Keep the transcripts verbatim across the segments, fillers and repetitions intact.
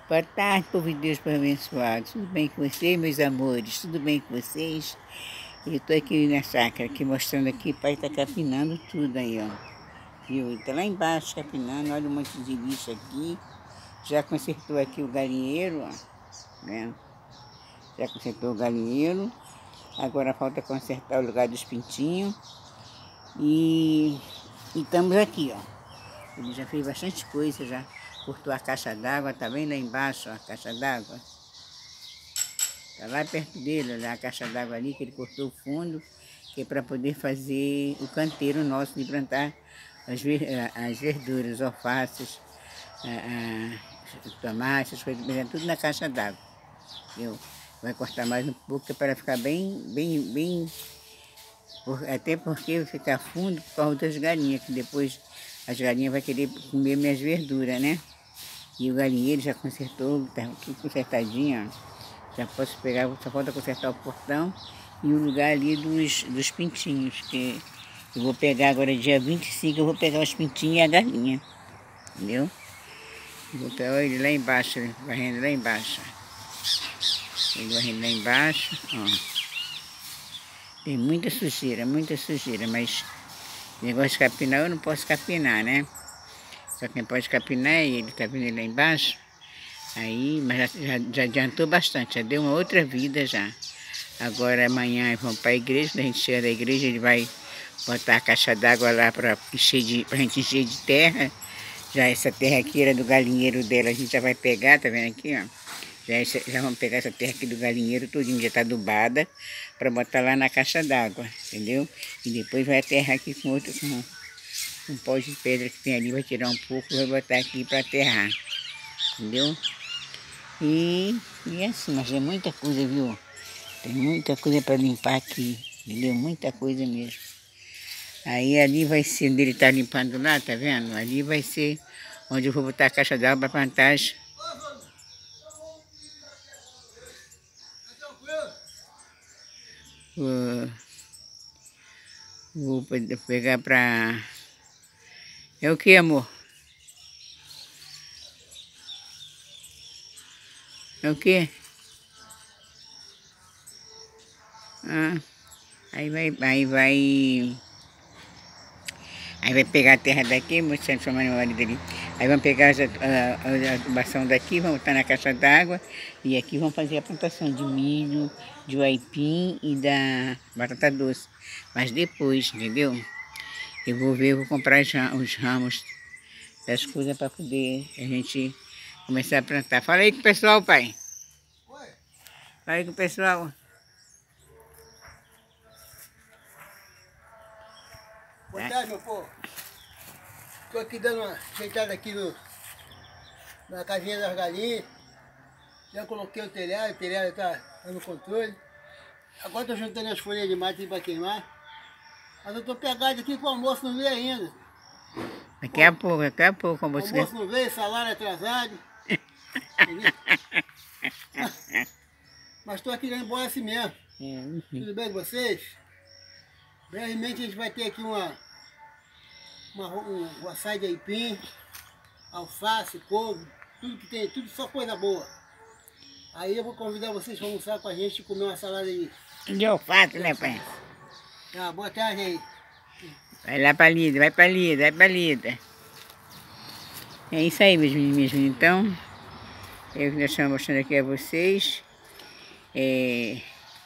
Boa tarde, povo de Deus abençoado. Tudo bem com vocês, meus amores? Tudo bem com vocês? Eu estou aqui na chácara, aqui mostrando aqui, o pai está capinando tudo aí, ó. Viu? Ele está lá embaixo capinando, olha um monte de lixo aqui. Já consertou aqui o galinheiro, ó. Né? Já consertou o galinheiro. Agora falta consertar o lugar dos pintinhos. E, e estamos aqui, ó. Ele já fez bastante coisa, já cortou a caixa d'água, tá bem lá embaixo, ó, a caixa d'água. Tá lá perto dele, olha a caixa d'água ali, que ele cortou o fundo, que é para poder fazer o canteiro nosso de plantar as, ver, as verduras, alfaces, a, a, tomate, essas coisas, tudo na caixa d'água. Vai cortar mais um pouco para ficar bem, bem, bem, por, até porque vai ficar fundo por causa das galinhas, que depois as galinhas vão querer comer minhas verduras, né? E o galinheiro já consertou, tá tudo consertadinho, ó. Já posso pegar, só falta consertar o portão e o lugar ali dos, dos pintinhos, que eu vou pegar agora dia vinte e cinco, eu vou pegar os pintinhos e a galinha, entendeu? Eu vou pegar ele lá embaixo, varrendo lá embaixo. Ele varrendo lá embaixo, ó. Tem muita sujeira, muita sujeira, mas negócio de capinar eu não posso capinar, né? Só quem pode capinar é ele, tá vendo ele lá embaixo? Aí, mas já, já, já adiantou bastante, já deu uma outra vida já. Agora amanhã vamos para a igreja, quando a gente chega da igreja ele vai botar a caixa d'água lá para encher de, pra gente encher de terra. Já essa terra aqui era do galinheiro dela, a gente já vai pegar, tá vendo aqui, ó? Já, essa, já vamos pegar essa terra aqui do galinheiro, todinho já tá adubada, para botar lá na caixa d'água, entendeu? E depois vai a terra aqui com outro, com um pó de pedra que tem ali, vai tirar um pouco e vai botar aqui para aterrar, entendeu? E, e assim, mas é muita coisa, viu? Tem muita coisa para limpar aqui, entendeu? Muita coisa mesmo. Aí ali vai ser, onde ele está limpando lá, tá vendo? Ali vai ser onde eu vou botar a caixa d'água para plantar as... Vou, vou pegar para... É o que, amor? É o que? Ah, aí vai, aí vai... Aí vai pegar a terra daqui, mostrando sua manual dele. Aí vamos pegar a, a, a adubação daqui, vamos botar na caixa d'água. E aqui vamos fazer a plantação de milho, de aipim e da batata doce. Mas depois, entendeu? Eu vou ver, eu vou comprar já os ramos das coisas para poder a gente começar a plantar. Fala aí com o pessoal, pai. Oi. Fala aí com o pessoal. Boa tarde, meu povo. Estou aqui dando uma ajeitada aqui no, na casinha das galinhas. Já coloquei o telhado, o telhado está tá no controle. Agora estou juntando as folhas de mato para queimar. Mas eu estou pegado aqui com o almoço não veio ainda. Daqui a pouco, daqui a pouco. O almoço não veio, salário atrasado. Mas estou aqui indo embora assim mesmo. É, tudo bem com vocês? Brevemente a gente vai ter aqui uma, uma, uma açaí de aipim, alface, couve, tudo que tem, tudo só coisa boa. Aí eu vou convidar vocês para almoçar com a gente e comer uma salada aí. De alface, né, pai? Tá, boa tarde aí. Vai lá pra Lida, vai pra Lida, vai pra Lida. É isso aí, meus meninos. Então, eu que estou mostrando aqui a vocês. É...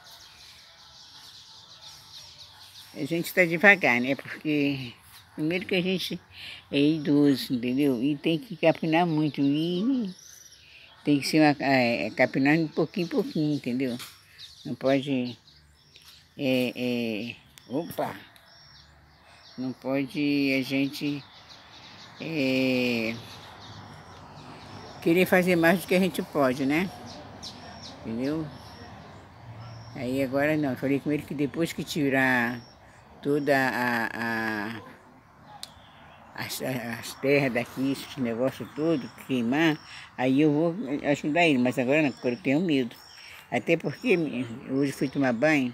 A gente está devagar, né? Porque primeiro que a gente é idoso, entendeu? E tem que capinar muito. E tem que ser uma, é, capinar de pouquinho em pouquinho, entendeu? Não pode... É, é, opa! Não pode a gente é, querer fazer mais do que a gente pode, né? Entendeu? Aí agora não, eu falei com ele que depois que tirar toda a, a as, as terras daqui, esses negócios todos, queimar, aí eu vou ajudar ele, mas agora não, porque eu tenho medo. Até porque hoje fui tomar banho,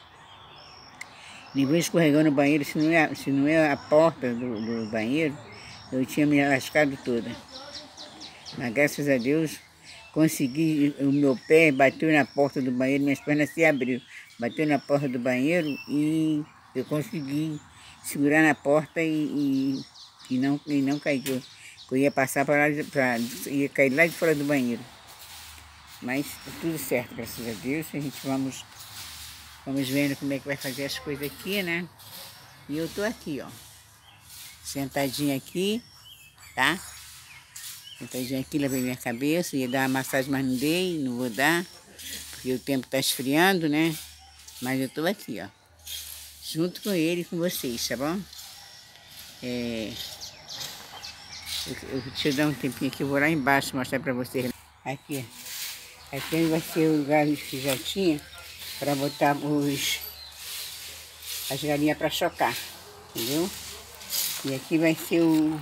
depois escorregando no banheiro, se não é, se não é a porta do, do banheiro, eu tinha me lascado toda. Mas graças a Deus, consegui, o meu pé bateu na porta do banheiro, minhas pernas se abriram, bateu na porta do banheiro e eu consegui segurar na porta e, e, e, não, e não caiu. Eu ia passar para lá, pra, ia cair lá de fora do banheiro. Mas tudo certo, graças a Deus. A gente vamos, vamos vendo como é que vai fazer as coisas aqui, né? E eu tô aqui, ó. Sentadinha aqui, tá? Sentadinha aqui, lavei minha cabeça. Ia dar uma massagem, mas não dei, não vou dar. Porque o tempo tá esfriando, né? Mas eu tô aqui, ó. Junto com ele e com vocês, tá bom? É... Eu, eu, deixa eu dar um tempinho aqui, eu vou lá embaixo mostrar pra vocês. Aqui, aqui vai ser o lugar que já tinha para botar os, as galinhas para chocar, entendeu? E aqui vai ser o...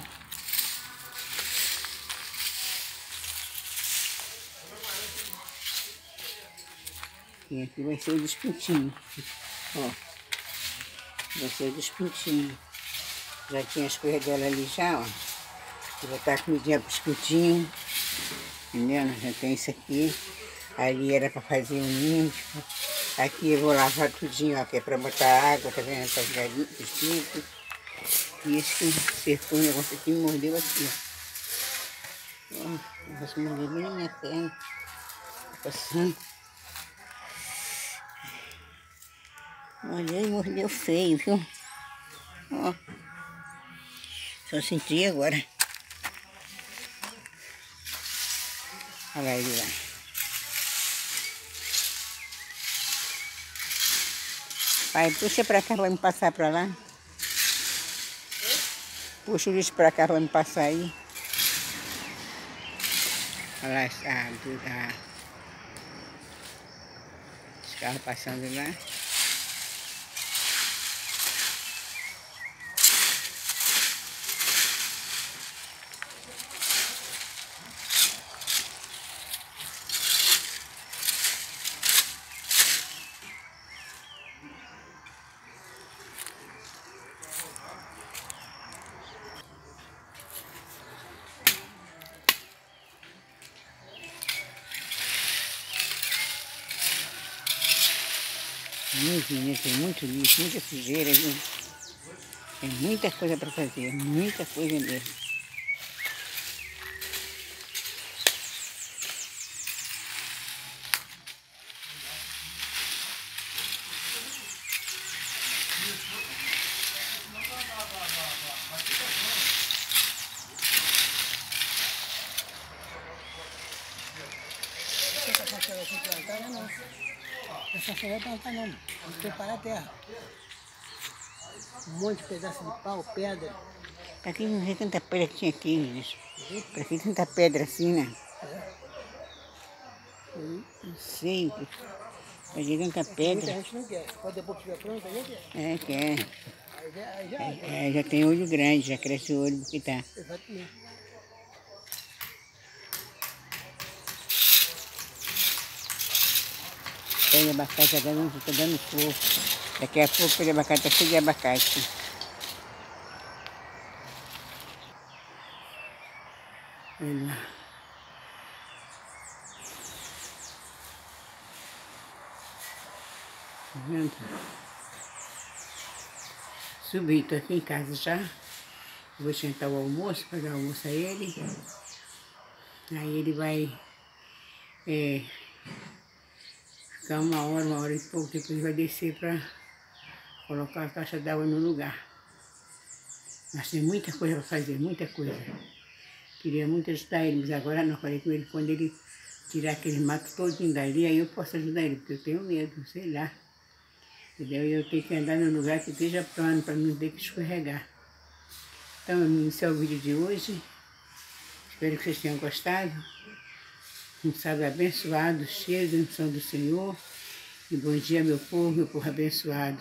E aqui vai ser o dos pintinhos, ó. Vai ser o dos pintinhos. Já tinha as coisas dela ali já, ó. Vou botar a comidinha para os pintinhos, entendeu? Já tem isso aqui. Ali era para fazer um ninho. Aqui eu vou lavar tudinho, ó, que é para botar água, tá vendo? Para as galinhas, os pintos. E esse que cercou o negócio aqui me mordeu aqui, ó. Ó, o negócio me mordeu bem na minha perna. Tá passando. Mordeu e mordeu feio, viu? Ó. Só senti agora. Olha lá ele lá. Pai, puxa pra cá, vai me passar pra lá. Puxa o lixo pra cá, vai me passar aí. Olha lá a, a, os carros passando lá. Muito, muito, tem muito lixo, muita sujeira, viu? Tem muita coisa para fazer, muita coisa mesmo. Essa cachorra aqui plantada não. Essa cachorra plantada não. Tem que preparar a terra. Um monte de pedaço de pau, pedra. Pra que não vê tanta pedra que tinha aqui, gente? Pra que tanta pedra assim, né? É. Não sei. Pra que tanta pedra. Muita gente não quer. Quando depois que estiver pronto, aí quer. É, quer. Aí já, aí já, É, é, já tem olho grande, já cresce o olho porque tá. exatamente. Pé de abacate tá dando, tá dando flor. Daqui a pouco o pé de abacate tá cheio de abacate. Olha lá. Tá vendo? Subi, tô aqui em casa já. Vou esquentar o almoço, para dar o almoço a ele. Aí ele vai é, ficar uma hora, uma hora e pouco, depois ele vai descer para colocar a caixa d'água no lugar. Mas tem muita coisa para fazer, muita coisa. Queria muito ajudar ele, mas agora não. Falei com ele, quando ele tirar aquele mato todinho dali, aí eu posso ajudar ele, porque eu tenho medo, sei lá. Entendeu? E eu tenho que andar num lugar que esteja plano, para não ter que escorregar. Então, esse é o vídeo de hoje. Espero que vocês tenham gostado. Um sábado abençoado, cheio da unção do Senhor. E bom dia, meu povo, meu povo abençoado.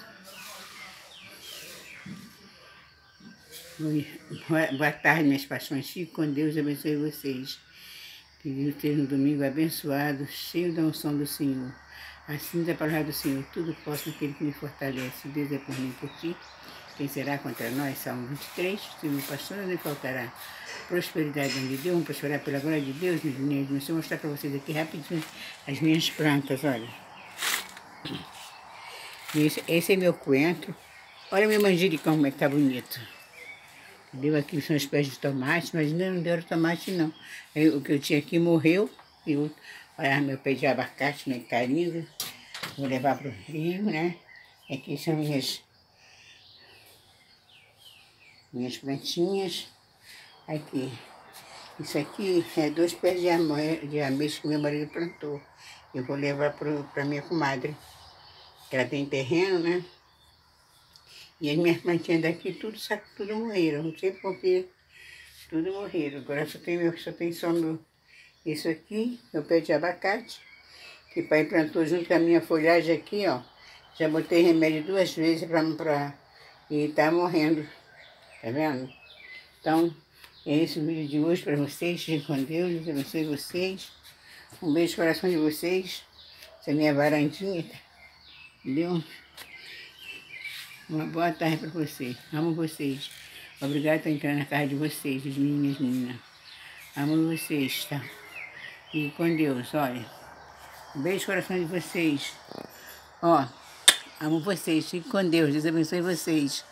Boa tarde, minhas paixões. Fique com Deus e abençoe vocês. Que Deus tenha um domingo abençoado, cheio da unção do Senhor. Assim da palavra do Senhor, tudo posso naquele que me fortalece. Deus é por mim, por ti. quem será contra nós? Salmo vinte e três, se me passou, não faltará prosperidade onde Deus, vamos prosperar pela glória de Deus, meus meninos. Deixa eu mostrar para vocês aqui rapidinho as minhas plantas, olha. Esse, esse é meu coentro. Olha meu manjericão como é que tá bonito. Deu aqui, são os pés de tomate, mas ainda não deram tomate não. Eu, o que eu tinha aqui morreu. Eu, olha meu pé de abacate, né, que tá lindo. Vou levar pro rio, né. Aqui são minhas, minhas plantinhas. Aqui. Isso aqui é dois pés de, de ameixa que meu marido plantou. Eu vou levar para minha comadre. Que ela tem terreno, né? E as minhas plantinhas daqui, tudo, tudo morreram. Não sei porquê, tudo morreram. Agora só tem, meu, só tem só meu, isso aqui, meu pé de abacate, que o pai plantou junto com a minha folhagem aqui, ó. Já botei remédio duas vezes pra, pra, e tá morrendo. Tá vendo? Então, é esse o vídeo de hoje para vocês. Fiquem com Deus, Deus abençoe vocês. Um beijo no coração de vocês. Essa é a minha varandinha, entendeu? Uma boa tarde para vocês. Amo vocês. Obrigado por entrar na casa de vocês, as minhas meninas. Amo vocês, tá? E com Deus, olha. Um beijo no coração de vocês. Ó, amo vocês. Fiquem com Deus. Deus abençoe vocês.